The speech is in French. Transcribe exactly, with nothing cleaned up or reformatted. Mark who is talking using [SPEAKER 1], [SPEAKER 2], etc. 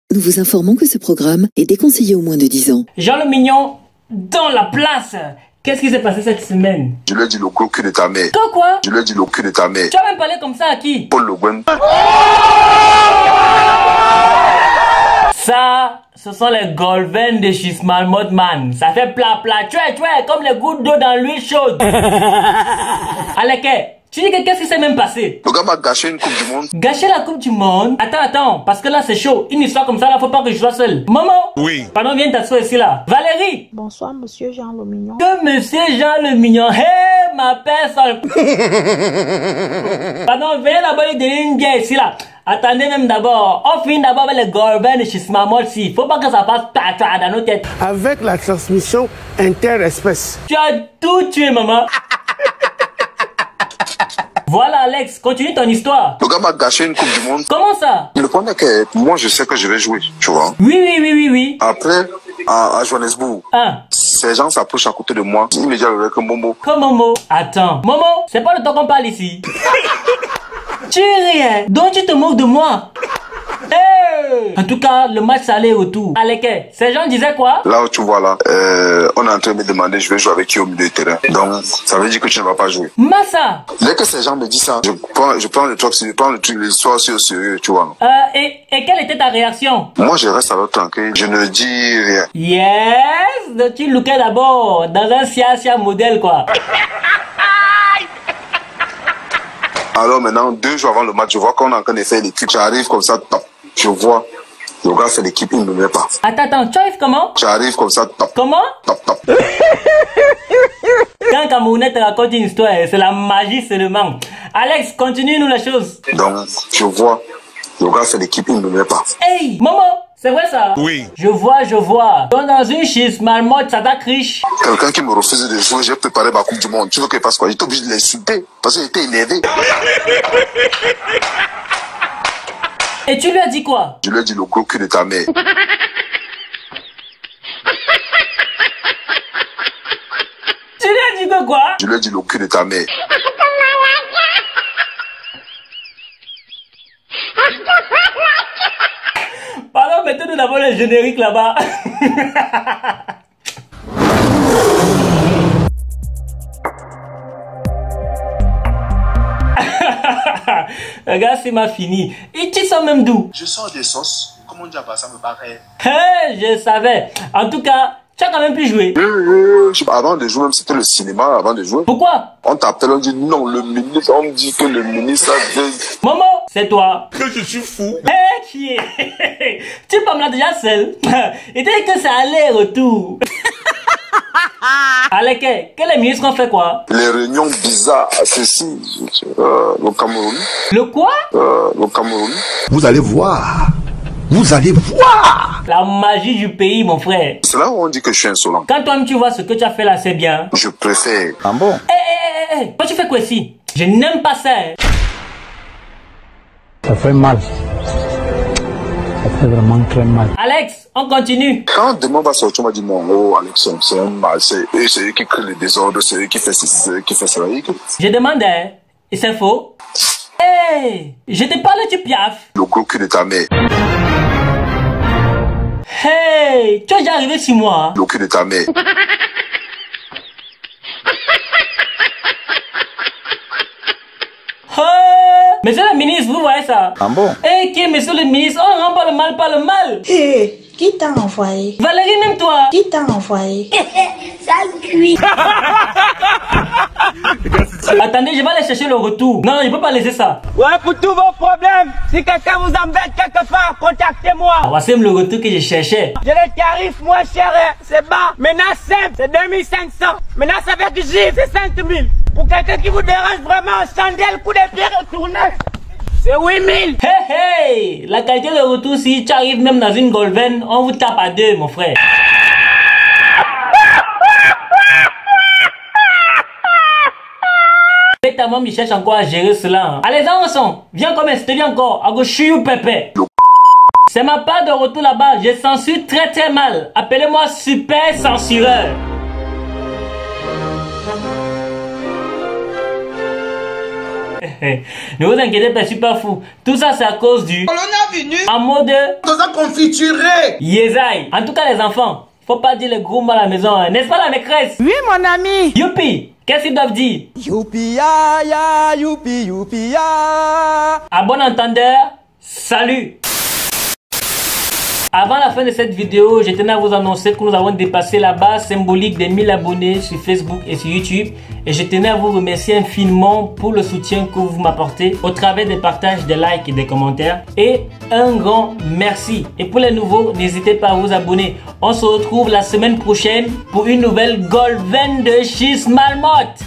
[SPEAKER 1] Nous vous informons que ce programme est déconseillé aux moins de dix ans.
[SPEAKER 2] Jean le Mignon, dans la place. Qu'est-ce qui s'est passé cette semaine?
[SPEAKER 3] Je lui ai dit le gros cul de ta mère.
[SPEAKER 2] Quoi quoi?
[SPEAKER 3] Je lui ai dit le cul de ta mère.
[SPEAKER 2] Tu as même parlé comme ça à qui?
[SPEAKER 3] Paul Le Guen.
[SPEAKER 2] Ça, ce sont les Golven de Chismal Modman. Ça fait plat plat, tu es, tu es, comme les gouttes d'eau dans l'huile chaude. Aleke, tu dis que qu'est-ce qui s'est même passé?
[SPEAKER 3] Le gars m'a gâché une coupe du monde.
[SPEAKER 2] Gâcher la coupe du monde? Attends, attends, parce que là c'est chaud. Une histoire comme ça, là, faut pas que je sois seul. Maman?
[SPEAKER 4] Oui.
[SPEAKER 2] Pardon, viens t'asseoir ici là. Valérie?
[SPEAKER 5] Bonsoir, monsieur Jean le Mignon.
[SPEAKER 2] Que monsieur Jean le Mignon? Hé, hey, ma personne. Pardon, venez d'abord lui donner une bière ici là. Attendez même d'abord. On finit d'abord avec les Golven de Chismamol si. Faut pas que ça passe tata dans nos têtes.
[SPEAKER 6] Avec la transmission interespèce.
[SPEAKER 2] Tu as tout tué, maman. Voilà, Alex, continue ton histoire.
[SPEAKER 3] Le gars m'a gâché une coupe du monde.
[SPEAKER 2] Comment ça?
[SPEAKER 3] Le problème est que moi, je sais que je vais jouer, tu vois.
[SPEAKER 2] Oui, oui, oui, oui, oui.
[SPEAKER 3] Après, à, à Johannesburg,
[SPEAKER 2] Hein?
[SPEAKER 3] ces gens s'approchent à côté de moi. Ils me disent avec un Momo.
[SPEAKER 2] Comme Momo. Attends. Momo, c'est pas le temps qu'on parle ici. Tu rien. Donc tu te moques de moi. Hey! En tout cas, le match allait autour. Aleke, ces gens disaient quoi?
[SPEAKER 3] Là où tu vois là, euh, on est en train de me demander je vais jouer avec qui au milieu du terrain. Donc, ça veut dire que tu ne vas pas jouer.
[SPEAKER 2] Massa!
[SPEAKER 3] Dès que ces gens me disent ça, je prends, je prends le truc, je prends le truc, l'histoire au sérieux, tu vois.
[SPEAKER 2] Euh, et, et quelle était ta réaction?
[SPEAKER 3] Moi, je reste alors tranquille, je ne dis rien.
[SPEAKER 2] Yes! Donc tu lookais d'abord dans un Sia Sia modèle, quoi.
[SPEAKER 3] Alors maintenant, deux jours avant le match, je vois qu'on est en train de faire l'équipe. J'arrive comme ça, top. Je vois, le gars fait l'équipe, il ne me met pas.
[SPEAKER 2] Attends, attends, tu arrives comment?
[SPEAKER 3] J'arrive comme ça, top.
[SPEAKER 2] Comment?
[SPEAKER 3] Top, top.
[SPEAKER 2] Quand un Camerounais te raconte une histoire, c'est la magie seulement. Alex, continue-nous la chose.
[SPEAKER 3] Donc, je vois, le gars fait l'équipe, il ne me met pas.
[SPEAKER 2] Hey, Momo, c'est vrai ça?
[SPEAKER 4] Oui.
[SPEAKER 2] Je vois, je vois. Donc dans une chise marmotte, ça t'accroche.
[SPEAKER 3] Quelqu'un qui me refuse de jouer, j'ai préparé ma coupe du monde. Tu veux qu'il fasse quoi? J'étais obligé de l'insulter parce qu'il était énervé.
[SPEAKER 2] Et tu lui as dit quoi?
[SPEAKER 3] Je lui ai dit le gros cul de ta mère.
[SPEAKER 2] Tu lui as dit que quoi?
[SPEAKER 3] Je lui ai dit le cul de ta mère.
[SPEAKER 2] Pardon, mettez-nous d'abord le générique là-bas. Regarde, c'est ma fini. Et tu sens même d'où?
[SPEAKER 7] Je sors des sauces. Comment on dit à ça me paraît?
[SPEAKER 2] Hey, je savais. En tout cas, tu as quand même pu jouer.
[SPEAKER 3] Euh, euh, avant de jouer, même c'était le cinéma avant de jouer.
[SPEAKER 2] Pourquoi?
[SPEAKER 3] On t'appelle, on dit non, le ministre, on me dit que le ministre a dit...
[SPEAKER 2] Momo, c'est toi.
[SPEAKER 4] Que je suis fou.
[SPEAKER 2] Hé, qui est? Tu peux me la déjà seul. Et dès que ça allait retour. Aleke, que les ministres ont fait quoi?
[SPEAKER 3] Les réunions bizarres, ceci, euh, le Cameroun.
[SPEAKER 2] Le quoi?
[SPEAKER 3] Euh, le Cameroun.
[SPEAKER 4] Vous allez voir. Vous allez voir.
[SPEAKER 2] La magie du pays, mon frère.
[SPEAKER 3] C'est là où on dit que je suis insolent.
[SPEAKER 2] Quand toi-même tu vois ce que tu as fait là, c'est bien.
[SPEAKER 3] Je préfère.
[SPEAKER 4] Ah bon?
[SPEAKER 2] Hé, hé, hé, hé, toi tu fais quoi ici? Je n'aime pas ça. Hein.
[SPEAKER 6] Ça fait mal. Ça fait vraiment très mal.
[SPEAKER 2] Alex, on continue.
[SPEAKER 3] Quand demain va sortir, on m'a dit non, oh Alex, c'est un mal, c'est eux, c'est eux qui créent le désordre, c'est eux qui font ceci, c'est eux qui font cela.
[SPEAKER 2] Je demandais, et c'est faux? Hé, hey, je te parle du piaf.
[SPEAKER 3] Le gros cul de ta mère.
[SPEAKER 2] Hey, tu es déjà arrivé sur moi.
[SPEAKER 3] Le cul de ta mère.
[SPEAKER 2] Oh, monsieur le ministre, vous voyez ça?
[SPEAKER 4] Ah bon?
[SPEAKER 2] Eh, hey, qui est monsieur le ministre? On rend pas le mal par le mal.
[SPEAKER 5] Hé, hey, qui t'a envoyé?
[SPEAKER 2] Valérie, même toi.
[SPEAKER 5] Qui t'a envoyé?
[SPEAKER 8] Sale cuit.
[SPEAKER 2] Attendez, je vais aller chercher le retour. Non, je peux pas laisser ça.
[SPEAKER 9] Ouais, pour tous vos problèmes, si quelqu'un vous embête quelque part, contactez-moi.
[SPEAKER 2] Voici le retour que je cherchais.
[SPEAKER 9] J'ai les tarifs moins chers, c'est bas. Maintenant, simple, c'est deux mille cinq cents. Maintenant, ça fait du gif, c'est cinq mille. Pour quelqu'un qui vous dérange vraiment, chandelle, coup de pied retourné, c'est huit mille.
[SPEAKER 2] Hey, hey, la qualité de retour, si tu arrives même dans une Golven, on vous tape à deux, mon frère. Ta maman, il cherche encore à gérer cela. Allez, ensemble. Viens comme je te dis encore. À gauche, ou pépé. C'est ma part de retour là-bas. Je censure très très mal. Appelez-moi super censureur. Ne vous inquiétez pas, je suis pas fou. Tout ça, c'est à cause du coronavirus.
[SPEAKER 9] fini.
[SPEAKER 2] En mode
[SPEAKER 9] Dans un confituré.
[SPEAKER 2] Yezaï. En tout cas, les enfants, faut pas dire les gros mots à la maison, hein. N'est-ce pas la maîtresse?
[SPEAKER 9] Oui, mon ami.
[SPEAKER 2] Youpi. Qu'est-ce qu'ils doivent dire?
[SPEAKER 9] Youpi ya ya, youpi youpi ya.
[SPEAKER 2] À bon entendeur, salut. Avant la fin de cette vidéo, je tenais à vous annoncer que nous avons dépassé la barre symbolique des mille abonnés sur Facebook et sur YouTube. Et je tenais à vous remercier infiniment pour le soutien que vous m'apportez au travers des partages, des likes et des commentaires. Et un grand merci. Et pour les nouveaux, n'hésitez pas à vous abonner. On se retrouve la semaine prochaine pour une nouvelle Golden de Cheese Marmotte.